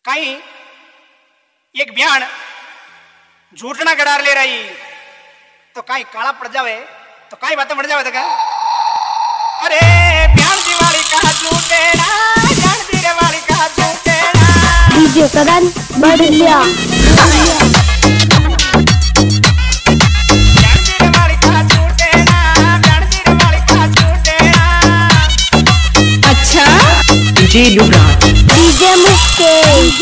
कहीं एक ब्याण झूठना गड़ार ले रही तो कहीं काला पड़ जावे तो कहीं बातें बढ़ जावे तो क्या अरे ब्याण दिवाली का झूठेना ब्याण दिवाली का झूठेना डीजे करण बढ़ लिया DJ Yuvraj DJ Mukesh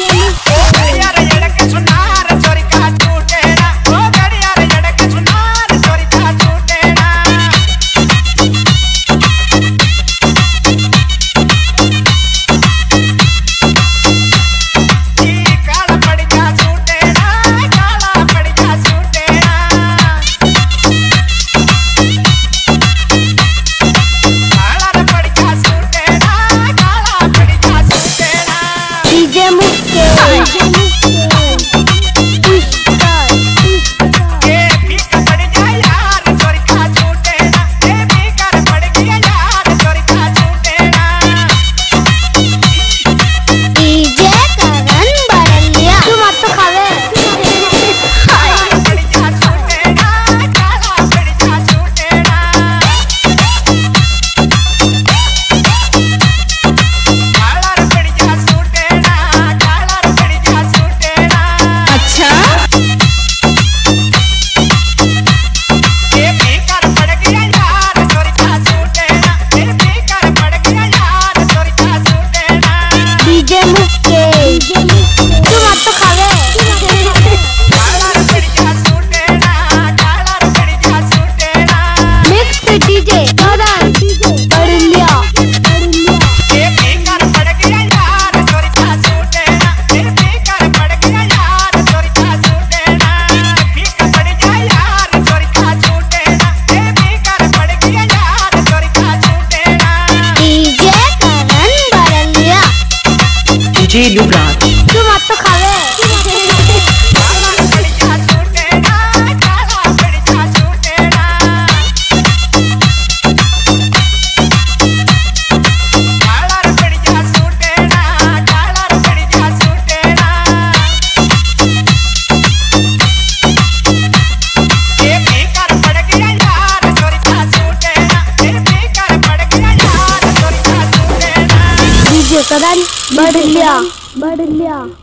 DJ Yuvraj तुम अब तो खावे डीजे करण बढ़ लिया